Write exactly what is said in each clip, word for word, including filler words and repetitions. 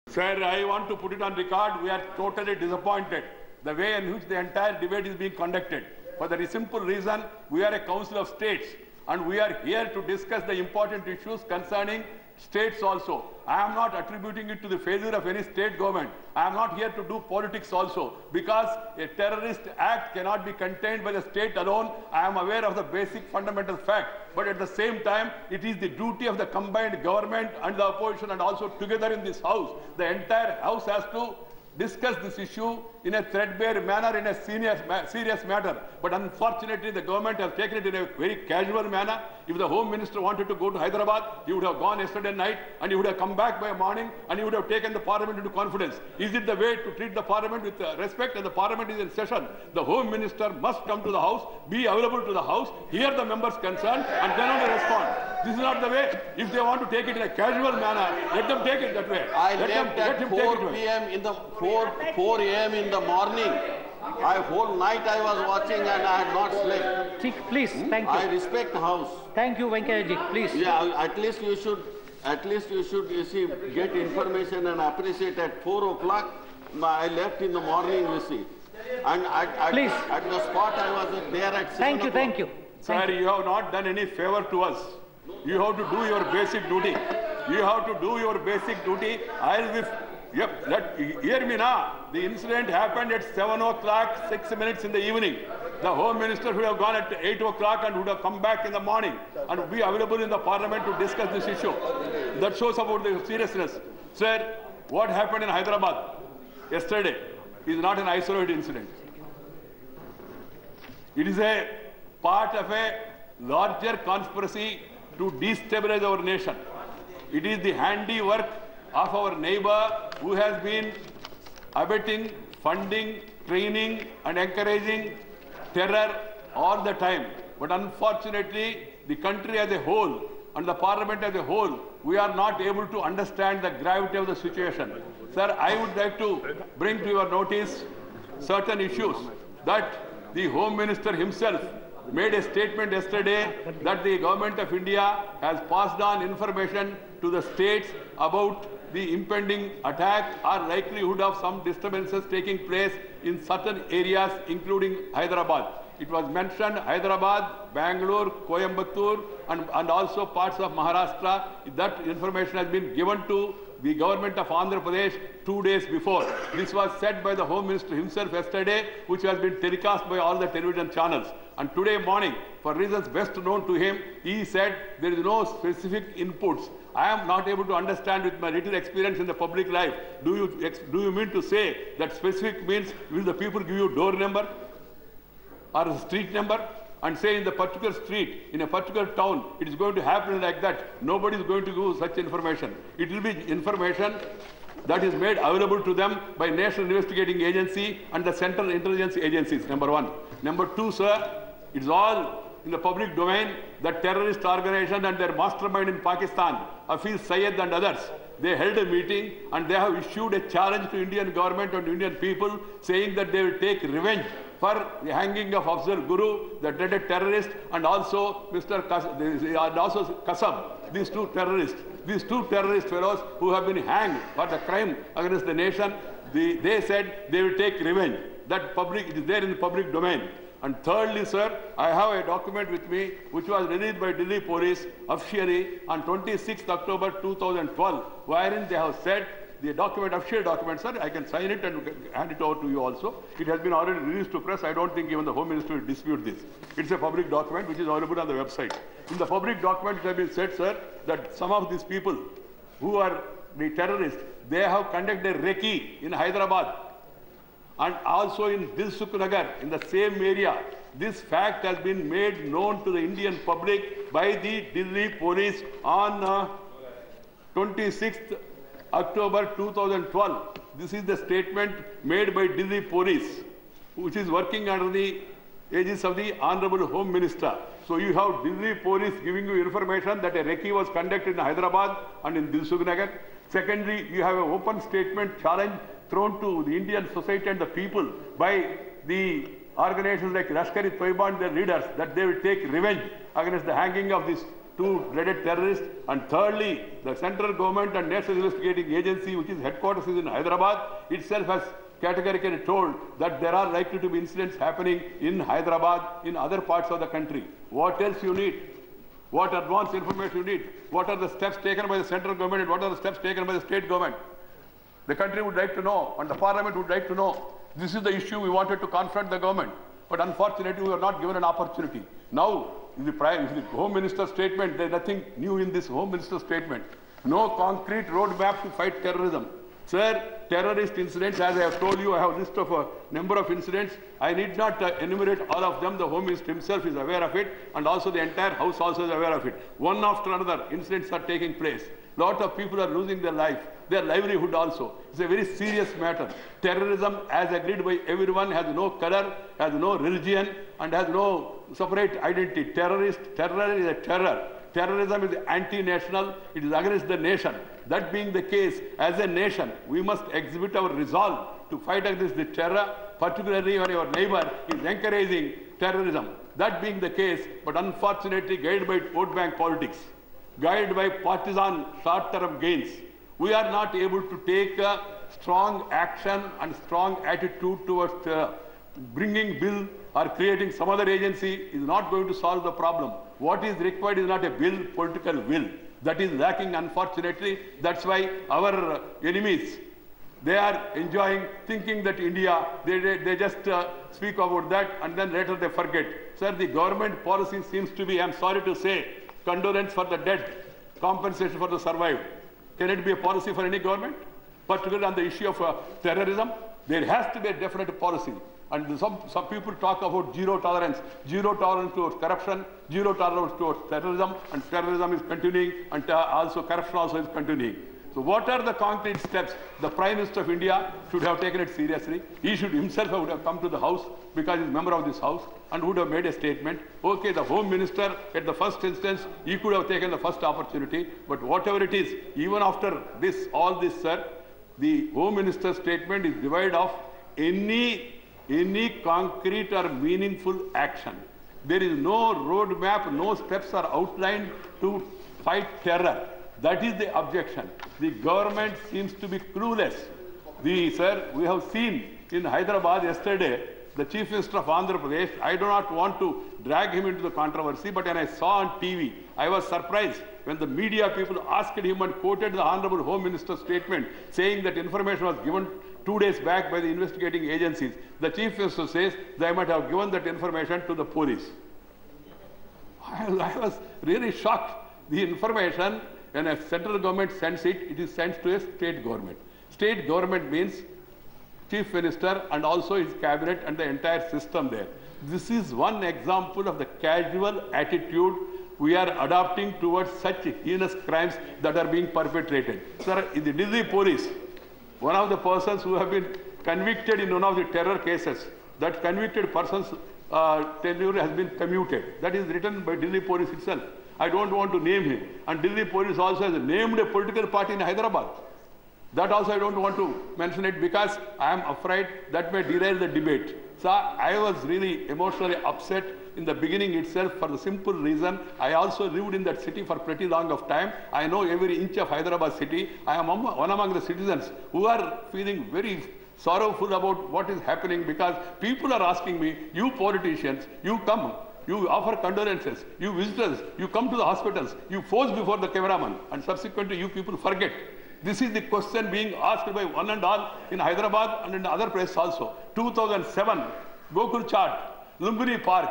Sir, I want to put it on record. We are totally disappointed the way in which the entire debate is being conducted. For the simple reason, we are a council of states and we are here to discuss the important issues concerning states also. I am not attributing it to the failure of any state government. I am not here to do politics also, because a terrorist act cannot be contained by the state alone. I am aware of the basic fundamental fact. But at the same time, it is the duty of the combined government and the opposition, and also together in this house. The entire house has to discuss this issue in a threadbare manner, in a serious, serious matter. But unfortunately, the government has taken it in a very casual manner. If the Home Minister wanted to go to Hyderabad, he would have gone yesterday night and he would have come back by morning and he would have taken the Parliament into confidence. Is it the way to treat the Parliament with respect? And the Parliament is in session. The Home Minister must come to the House, be available to the House, hear the members concerned, and then only respond. This is not the way. If they want to take it in a casual manner, let them take it that way. I let left them, at four P M in the four A M in the morning. I whole night I was watching and I had not slept. Please, thank you. I respect the House. Thank you, Venkaya. Please. Yeah, at least you should, at least you should, you see, get information and appreciate at four o'clock. I left in the morning, you see, and at, at, Please. at the spot I was there at seven. Thank you, thank you. Sir, you have not done any favor to us. You have to do your basic duty. You have to do your basic duty. I'll be. Yep, let, hear me now. The incident happened at seven o'clock, six minutes in the evening. The Home Minister would have gone at eight o'clock and would have come back in the morning and be available in the Parliament to discuss this issue. That shows about the seriousness. Sir, what happened in Hyderabad yesterday is not an isolated incident. It is a part of a larger conspiracy to destabilize our nation. It is the handiwork of our neighbor who has been abetting, funding, training and encouraging terror all the time. But unfortunately, the country as a whole and the Parliament as a whole, we are not able to understand the gravity of the situation. Sir, I would like to bring to your notice certain issues that the Home Minister himself made a statement yesterday that the Government of India has passed on information to the states about the impending attack or likelihood of some disturbances taking place in certain areas, including Hyderabad. It was mentioned Hyderabad, Bangalore, Coimbatore, and, and also parts of Maharashtra. That information has been given to the government of Andhra Pradesh two days before. This was said by the Home Minister himself yesterday, which has been telecast by all the television channels. And today morning, for reasons best known to him, he said there is no specific inputs. I am not able to understand with my little experience in the public life. Do you, do you mean to say that specific means will the people give you door number or a street number and say in the particular street, in a particular town, it is going to happen like that? Nobody is going to give such information. It will be information that is made available to them by National Investigating Agency and the Central Intelligence Agencies, number one. Number two, sir, it's all in the public domain that terrorist organization and their mastermind in Pakistan, Hafiz Syed and others, they held a meeting and they have issued a challenge to Indian government and Indian people saying that they will take revenge for the hanging of Afzal Guru, the dreaded terrorist, and also Mister Kas and also Kasab, these two terrorists, these two terrorist fellows who have been hanged for the crime against the nation. The, they said they will take revenge. That public, it is there in the public domain. And thirdly, sir, I have a document with me which was released by Delhi Police officially on twenty-sixth October two thousand twelve, wherein they have said, the document, official document, sir, I can sign it and hand it over to you also. It has been already released to press. I don't think even the Home Minister will dispute this. It's a public document which is available on the website. In the public document, it has been said, sir, that some of these people who are the terrorists, they have conducted a recce in Hyderabad and also in Dilsukh Nagar, in the same area. This fact has been made known to the Indian public by the Delhi Police on uh, twenty-sixth October two thousand twelve. This is the statement made by Delhi Police, which is working under the aegis of the Honorable Home Minister. So you have Delhi Police giving you information that a recce was conducted in Hyderabad and in Dilsukh Nagar. Secondly, you have an open statement challenge thrown to the Indian society and the people by the organizations like Lashkar-e-Toiba and their leaders that they will take revenge against the hanging of these two dreaded terrorists. And thirdly, the central government and National Investigating Agency, which is headquarters is in Hyderabad, itself has categorically told that there are likely to be incidents happening in Hyderabad, in other parts of the country. What else you need? What advanced information you need? What are the steps taken by the central government and what are the steps taken by the state government? The country would like to know and the parliament would like to know. This is the issue we wanted to confront the government. But unfortunately, we were not given an opportunity. Now, in the, Prime, in the Home Minister's statement, there is nothing new in this Home Minister's statement. No concrete roadmap to fight terrorism. Sir, terrorist incidents, as I have told you, I have a list of a number of incidents. I need not uh, enumerate all of them. The Home Minister himself is aware of it, and also the entire House also is aware of it. One after another, incidents are taking place. Lot of people are losing their life, their livelihood also. It's a very serious matter. Terrorism, as agreed by everyone, has no color, has no religion, and has no separate identity. Terrorist, terror is a terror. Terrorism is anti-national, it is against the nation. That being the case, as a nation, we must exhibit our resolve to fight against the terror, particularly when your neighbor is encouraging terrorism. That being the case, but unfortunately guided by vote bank politics, guided by partisan short-term gains, we are not able to take a strong action and strong attitude towards terror. Bringing bill or creating some other agency is not going to solve the problem. What is required is not a bill, political will. That is lacking, unfortunately. That's why our enemies, they are enjoying, thinking that India, they, they, they just uh, speak about that and then later they forget. Sir, the government policy seems to be, I'm sorry to say, condolence for the dead, compensation for the survived. Can it be a policy for any government? Particularly on the issue of uh, terrorism, there has to be a definite policy. And some, some people talk about zero tolerance, zero tolerance towards corruption, zero tolerance towards terrorism, and terrorism is continuing, and uh, also corruption also is continuing. So what are the concrete steps? The Prime Minister of India should have taken it seriously. He should himself would have come to the House because he is a member of this House and would have made a statement. Okay, the Home Minister at the first instance, he could have taken the first opportunity, but whatever it is, even after this, all this, sir, the Home Minister's statement is devoid of any any concrete or meaningful action. There is no roadmap, no steps are outlined to fight terror. That is the objection. The government seems to be clueless. The, sir, we have seen in Hyderabad yesterday, the Chief Minister of Andhra Pradesh, I do not want to drag him into the controversy, but when I saw on T V, I was surprised when the media people asked him and quoted the Honorable Home Minister's statement saying that information was given two days back by the investigating agencies. The Chief Minister says they might have given that information to the police. I, I was really shocked. The information, when a central government sends it, it is sent to a state government. State government means Chief Minister and also his cabinet and the entire system there. This is one example of the casual attitude we are adopting towards such heinous crimes that are being perpetrated. Sir, in the Delhi police, one of the persons who have been convicted in one of the terror cases, that convicted person's uh, tenure has been commuted. That is written by Delhi police itself. I don't want to name him. And Delhi police also has named a political party in Hyderabad. That also I don't want to mention it because I am afraid that may derail the debate. So I was really emotionally upset in the beginning itself for the simple reason I also lived in that city for pretty long of time. I know every inch of Hyderabad city. I am one among the citizens who are feeling very sorrowful about what is happening because people are asking me, you politicians, you come, you offer condolences, you visitors, you come to the hospitals, you pose before the cameraman, and subsequently you people forget. This is the question being asked by one and all in Hyderabad and in other places also. two thousand seven, Gokul Chaat, Lumbini Park,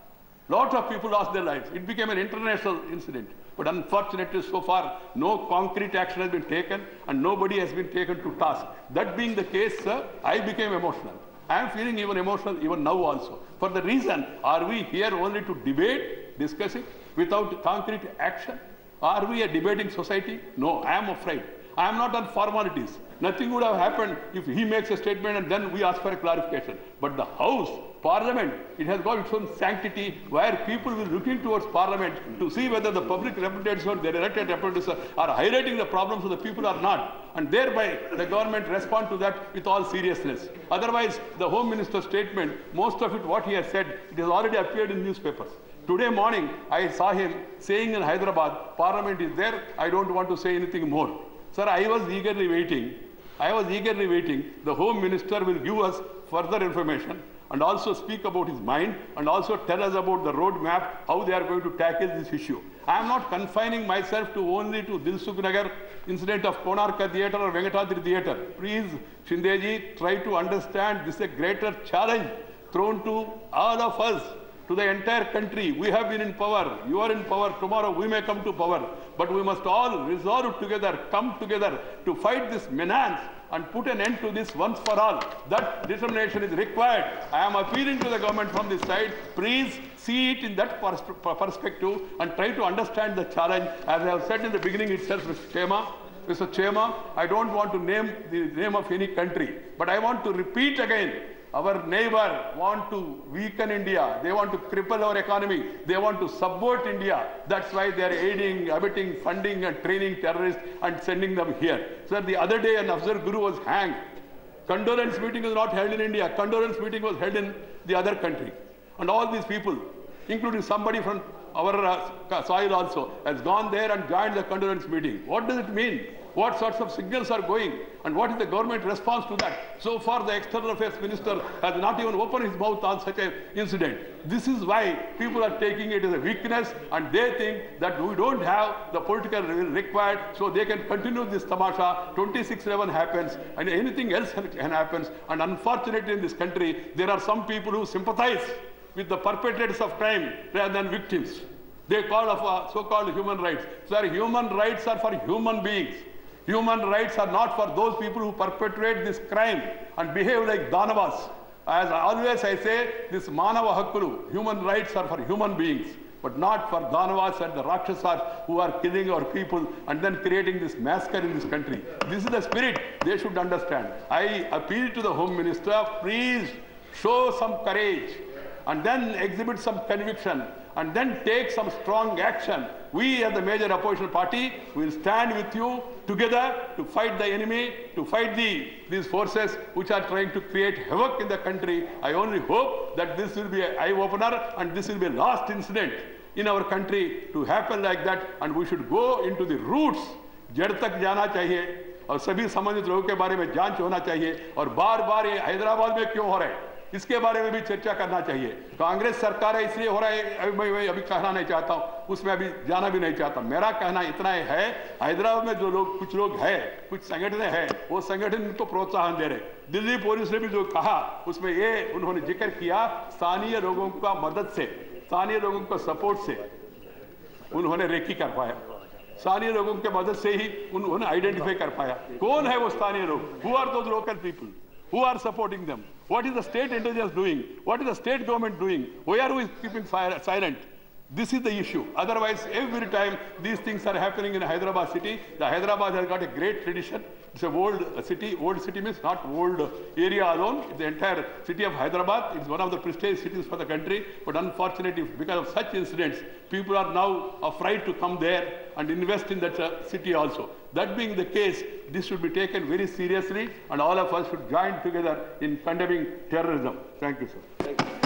lot of people lost their lives. It became an international incident. But unfortunately, so far, no concrete action has been taken and nobody has been taken to task. That being the case, sir, I became emotional. I am feeling even emotional even now also. For the reason, are we here only to debate, discuss it, without concrete action? Are we a debating society? No, I am afraid. I am not on formalities. Nothing would have happened if he makes a statement and then we ask for a clarification. But the House, Parliament, it has got its own sanctity where people will look in towards Parliament to see whether the public representatives or their elected representatives are highlighting the problems of the people or not. And thereby the government respond to that with all seriousness. Otherwise, the Home Minister's statement, most of it what he has said, it has already appeared in newspapers. Today morning, I saw him saying in Hyderabad, Parliament is there, I don't want to say anything more. Sir, I was eagerly waiting. I was eagerly waiting. The Home Minister will give us further information and also speak about his mind and also tell us about the roadmap, how they are going to tackle this issue. I am not confining myself to only to Dilsukh Nagar incident of Konarka Theatre or Venkatadri Theatre. Please, Shindeji, try to understand this is a greater challenge thrown to all of us, to the entire country. We have been in power. You are in power. Tomorrow we may come to power. But we must all resolve together, come together to fight this menace and put an end to this once for all. That determination is required. I am appealing to the government from this side. Please see it in that pers perspective and try to understand the challenge. As I have said in the beginning itself, Mister Chema, Mister Chema, I don't want to name the name of any country, but I want to repeat again. Our neighbor want to weaken India. They want to cripple our economy. They want to subvert India. That's why they are aiding, abetting, funding and training terrorists and sending them here. Sir, the other day an Afzal Guru was hanged. Condolence meeting was not held in India. Condolence meeting was held in the other country. And all these people, including somebody from our uh, soil also, has gone there and joined the condolence meeting. What does it mean? What sorts of signals are going? And what is the government response to that? So far, the External Affairs Minister has not even opened his mouth on such an incident. This is why people are taking it as a weakness, and they think that we don't have the political will required, so they can continue this tamasha. twenty-six eleven happens, and anything else can happen. And unfortunately, in this country, there are some people who sympathize with the perpetrators of crime rather than victims. They call of uh, so-called human rights. So human rights are for human beings. Human rights are not for those people who perpetrate this crime and behave like Danavas. As always I say, this Manava Hakkulu, human rights are for human beings, but not for Danavas and the Rakshasas who are killing our people and then creating this massacre in this country. This is the spirit they should understand. I appeal to the Home Minister, please show some courage and then exhibit some conviction and then take some strong action. We as the major opposition party will stand with you together to fight the enemy, to fight the, these forces which are trying to create havoc in the country. I only hope that this will be an eye-opener and this will be a last incident in our country to happen like that, and we should go into the roots. जड़ तक जाना चाहिए और सभी संबंधित लोगों के बारे में जांच होना चाहिए और बार बार ये हैदराबाद में क्यों हो रहा है इसके बारे में भी चर्चा करना चाहिए। कांग्रेस सरकार है इसलिए हो रहा है, अभी मैं अभी कहना नहीं चाहता हूँ, उसमें अभी जाना भी नहीं चाहता। मेरा कहना इतना है, हैदराबाद में जो लोग कुछ लोग हैं, कुछ संगठन हैं, वो संगठन को प्रोत्साहन दे रहे। दिल्ली पुलिस ने भी जो कहा उसमें ये उन्होंने जिक्र किया, स्थानीय लोगों का मदद से, स्थानीय लोगों का सपोर्ट से उन्होंने रेकी कर पाया। स्थानीय लोगों के मदद से ही उन्होंने आइडेंटिफाई कर पाया कौन है वो स्थानीय लोग, who are those local people, who are supporting them, what is the state intelligence doing, what is the state government doing, why are we keeping silent? This is the issue. Otherwise, every time these things are happening in Hyderabad city, the Hyderabad has got a great tradition. It's a old city. Old city means not old area alone. It's the entire city of Hyderabad. It's one of the prestigious cities for the country. But unfortunately, because of such incidents, people are now afraid to come there and invest in that uh, city also. That being the case, this should be taken very seriously, and all of us should join together in condemning terrorism. Thank you, sir. Thank you.